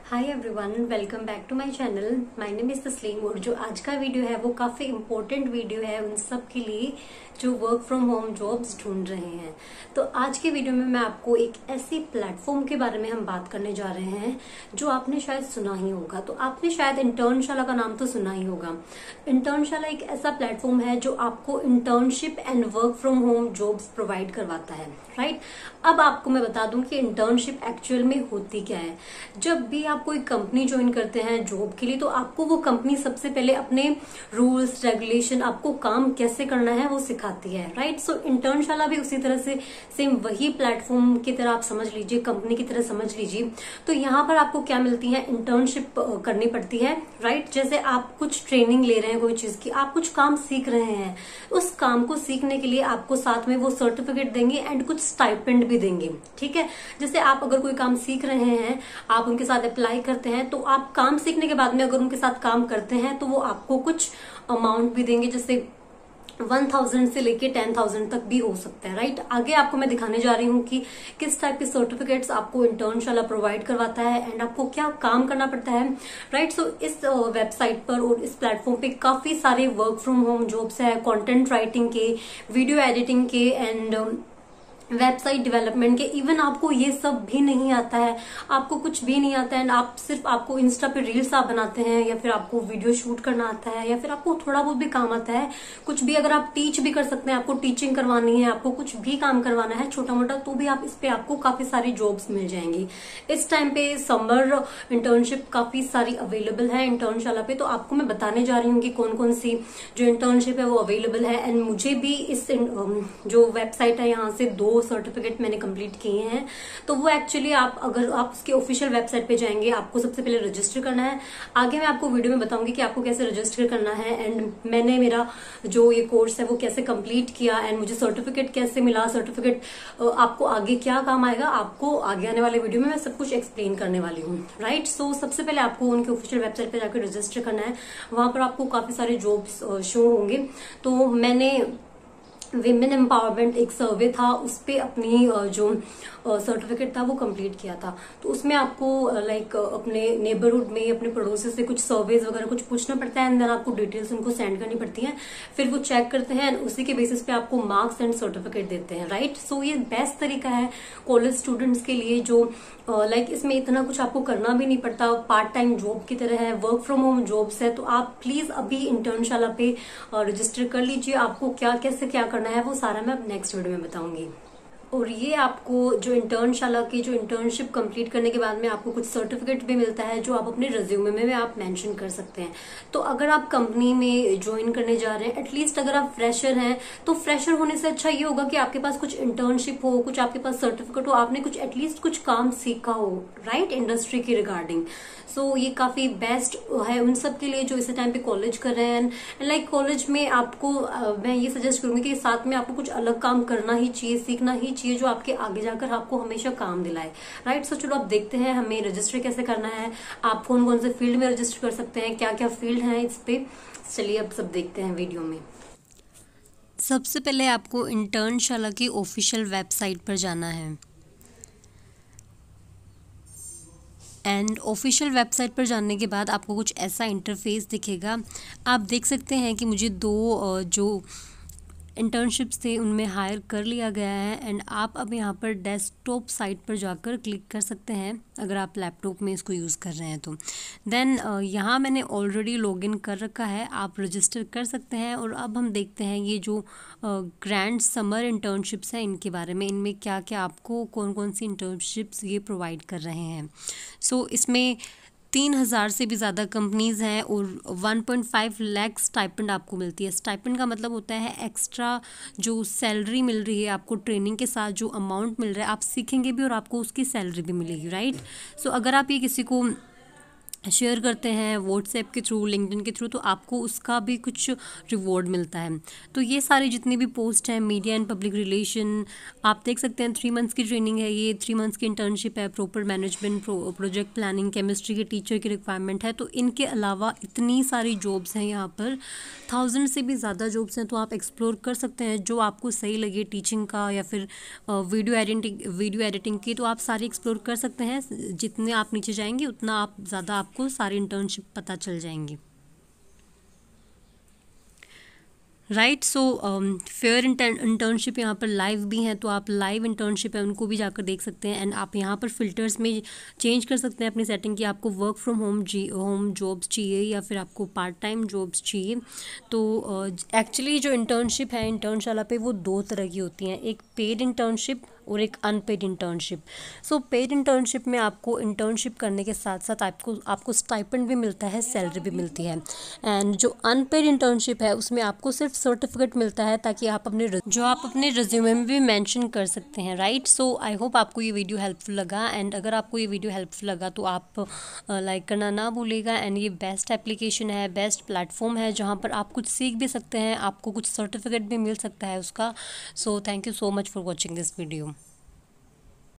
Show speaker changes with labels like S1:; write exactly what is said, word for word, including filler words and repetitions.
S1: Hi everyone, welcome back to my channel. My name is Tasleem और जो आज का वीडियो है वो काफी इम्पोर्टेंट वीडियो है उन सब के लिए जो वर्क फ्रॉम होम जॉब्स ढूंढ रहे हैं। तो आज के वीडियो में मैं आपको एक ऐसी प्लेटफॉर्म के बारे में हम बात करने जा रहे हैं जो आपने शायद सुना ही होगा। तो आपने शायद इंटर्नशाला का नाम तो सुना ही होगा। इंटर्नशाला एक ऐसा प्लेटफॉर्म है जो आपको internship and work from home jobs provide करवाता है, राइट। अब आपको मैं बता दूं कि इंटर्नशिप एक्चुअल में होती क्या है। जब भी आप कोई कंपनी ज्वाइन करते हैं जॉब के लिए तो आपको वो कंपनी सबसे पहले अपने रूल्स रेगुलेशन, आपको काम कैसे करना है वो सिखाती है, राइट। सो इंटर्नशाला भी उसी तरह से सेम वही प्लेटफॉर्म की तरह आप समझ लीजिए, कंपनी की तरह समझ लीजिए। तो यहाँ पर आपको क्या मिलती है, इंटर्नशिप करनी पड़ती है, राइट। जैसे आप कुछ ट्रेनिंग ले रहे हैं कोई चीज की, आप कुछ काम सीख रहे हैं, उस काम को सीखने के लिए आपको साथ में वो सर्टिफिकेट देंगे एंड कुछ स्टाइपेंड भी देंगे, ठीक है। जैसे आप अगर कोई काम सीख रहे हैं, आप उनके साथ अप्लाई करते हैं, तो आप काम सीखने के बाद में अगर उनके साथ काम करते हैं तो वो आपको कुछ अमाउंट भी देंगे, जैसे वन थाउजेंड से लेके टेन थाउजेंड तक भी हो सकता है, राइट। आगे आपको मैं दिखाने जा रही हूँ कि किस टाइप के सर्टिफिकेट्स आपको इंटर्नशाला प्रोवाइड करवाता है एंड आपको क्या काम करना पड़ता है, राइट। सो इस वेबसाइट पर और इस प्लेटफॉर्म पे काफी सारे वर्क फ्रॉम होम जॉब्स है, कंटेंट राइटिंग के, वीडियो एडिटिंग के एंड वेबसाइट डेवलपमेंट के। इवन आपको ये सब भी नहीं आता है, आपको कुछ भी नहीं आता है, आप सिर्फ आपको इंस्टा पे रील्स आप बनाते हैं या फिर आपको वीडियो शूट करना आता है या फिर आपको थोड़ा बहुत भी काम आता है, कुछ भी अगर आप टीच भी कर सकते हैं, आपको टीचिंग करवानी है, आपको कुछ भी काम करवाना है छोटा मोटा, तो भी आप इस पे आपको काफी सारी जॉब्स मिल जाएंगी। इस टाइम पे समर इंटर्नशिप काफी सारी अवेलेबल है इंटर्नशाला पे, तो आपको मैं बताने जा रही हूँ कि कौन कौन सी जो इंटर्नशिप है वो अवेलेबल है। एंड मुझे भी इस जो वेबसाइट है यहाँ से दो सर्टिफिकेट मैंने कंप्लीट किए हैं। तो वो एक्चुअली आप अगर आप उसके ऑफिशियल वेबसाइट पे जाएंगे, आपको सबसे पहले रजिस्टर करना है। आगे मैं आपको वीडियो में बताऊंगी कि आपको कैसे रजिस्टर करना है एंड मैंने मेरा जो ये कोर्स है वो कैसे कंप्लीट किया एंड मुझे सर्टिफिकेट कैसे मिला, सर्टिफिकेट आपको आगे क्या काम आएगा, आपको आगे आने वाले वीडियो में मैं सब कुछ एक्सप्लेन करने वाली हूँ, राइट। सो सबसे पहले आपको उनके ऑफिशियल वेबसाइट पे जाकर रजिस्टर करना है। वहां पर आपको काफी सारे जॉब्स शो होंगे। तो मैंने विमेन एम्पावरमेंट एक सर्वे था, उस पे अपनी जो सर्टिफिकेट था वो कंप्लीट किया था। तो उसमें आपको लाइक अपने नेबरहुड में अपने पड़ोसी से कुछ सर्वेज वगैरह कुछ पूछना पड़ता है एंड देन आपको डिटेल्स उनको सेंड करनी पड़ती हैं, फिर वो चेक करते हैं उसी के बेसिस पे आपको मार्क्स एंड सर्टिफिकेट देते हैं, राइट। सो ये बेस्ट तरीका है कॉलेज स्टूडेंट्स के लिए जो लाइक इसमें इतना कुछ आपको करना भी नहीं पड़ता, पार्ट टाइम जॉब की तरह है, वर्क फ्रॉम होम जॉब्स है। तो आप प्लीज अभी इंटर्नशाला पे रजिस्टर कर लीजिए। आपको क्या कैसे क्या करना है वो सारा मैं नेक्स्ट वीडियो में बताऊंगी। और ये आपको जो इंटर्नशाला की जो इंटर्नशिप कंप्लीट करने के बाद में आपको कुछ सर्टिफिकेट भी मिलता है जो आप अपने रिज्यूमे में भी आप मेंशन कर सकते हैं। तो अगर आप कंपनी में ज्वाइन करने जा रहे हैं, एटलीस्ट अगर आप फ्रेशर हैं तो फ्रेशर होने से अच्छा ये होगा कि आपके पास कुछ इंटर्नशिप हो, कुछ आपके पास सर्टिफिकेट हो, आपने कुछ एटलीस्ट कुछ काम सीखा हो, राइट, इंडस्ट्री की रिगार्डिंग। सो so, ये काफी बेस्ट है उन सब के लिए जो इस टाइम पे कॉलेज कर रहे हैं। लाइक कॉलेज में आपको uh, मैं ये सजेस्ट करूंगी कि साथ में आपको कुछ अलग काम करना ही चाहिए, सीखना ही चाहिए जो आपके आगे जाकर आपको हमेशा काम दिलाए, राइट। सो चलो आप देखते हैं हमें रजिस्टर कैसे करना है, आप कौन कौन से फील्ड में रजिस्टर कर सकते हैं, क्या क्या फील्ड है इस पे। चलिए अब सब देखते हैं वीडियो में।
S2: सबसे पहले आपको इंटर्नशाला की ऑफिशियल वेबसाइट पर जाना है एंड ऑफिशियल वेबसाइट पर जाने के बाद आपको कुछ ऐसा इंटरफेस दिखेगा। आप देख सकते हैं कि मुझे दो जो इंटर्नशिप्स थे उनमें हायर कर लिया गया है एंड आप अब यहाँ पर डेस्कटॉप साइट पर जाकर क्लिक कर सकते हैं अगर आप लैपटॉप में इसको यूज़ कर रहे हैं तो। देन यहाँ मैंने ऑलरेडी लॉगिन कर रखा है, आप रजिस्टर कर सकते हैं। और अब हम देखते हैं ये जो ग्रैंड समर इंटर्नशिप्स हैं इनके बारे में, इनमें क्या क्या आपको कौन कौन सी इंटर्नशिप्स ये प्रोवाइड कर रहे हैं। सो so, इसमें तीन हज़ार से भी ज़्यादा कंपनीज़ हैं और one point five lakh stipend आपको मिलती है। स्टाइपेंड का मतलब होता है एक्स्ट्रा जो सैलरी मिल रही है आपको, ट्रेनिंग के साथ जो अमाउंट मिल रहा है, आप सीखेंगे भी और आपको उसकी सैलरी भी मिलेगी, राइट। सो अगर आप ये किसी को शेयर करते हैं व्हाट्सएप के थ्रू, लिंक्डइन के थ्रू, तो आपको उसका भी कुछ रिवॉर्ड मिलता है। तो ये सारी जितनी भी पोस्ट हैं, मीडिया एंड पब्लिक रिलेशन, आप देख सकते हैं थ्री मंथ्स की ट्रेनिंग है, ये थ्री मंथ्स की इंटर्नशिप है, proper management, pro, project planning, chemistry के टीचर की रिक्वायरमेंट है। तो इनके अलावा इतनी सारी जॉब्स हैं यहाँ पर, थाउजेंड से भी ज़्यादा जॉब्स हैं। तो आप एक्सप्लोर कर सकते हैं जो आपको सही लगे, टीचिंग का या फिर वीडियो एडिटिंग वीडियो एडिटिंग की, तो आप सारी एक्सप्लोर कर सकते हैं। जितने आप नीचे जाएंगे उतना आप ज़्यादा आपको सारी इंटर्नशिप पता चल जाएंगी। राइट, सो फेयर इंटर्नशिप यहाँ पर लाइव भी हैं, तो आप लाइव इंटर्नशिप है उनको भी जाकर देख सकते हैं। एंड आप यहाँ पर फिल्टर्स में चेंज कर सकते हैं अपनी सेटिंग की, आपको वर्क फ्रॉम होम जी होम जॉब्स चाहिए या फिर आपको पार्ट टाइम जॉब्स चाहिए। तो एक्चुअली uh, जो इंटर्नशिप है इंटर्नशाला पे, वो दो तरह की होती हैं, एक पेड इंटर्नशिप और एक unpaid internship. So paid internship में आपको इंटर्नशिप करने के साथ साथ आपको आपको स्टाइपेंड भी मिलता है, सैलरी भी मिलती है। एंड जो अनपेड इंटर्नशिप है उसमें आपको सिर्फ सर्टिफिकेट मिलता है, ताकि आप अपने जो आप अपने रिज्यूमे में भी मेंशन कर सकते हैं। राइट, सो आई होप आपको ये वीडियो हेल्पफुल लगा। एंड अगर आपको ये वीडियो हेल्पफुल लगा तो आप लाइक करना ना भूलेगा। एंड ये बेस्ट एप्लीकेशन है, बेस्ट प्लेटफॉर्म है जहाँ पर आप कुछ सीख भी सकते हैं, आपको कुछ सर्टिफिकेट भी मिल सकता है उसका। So thank you so much for watching this video.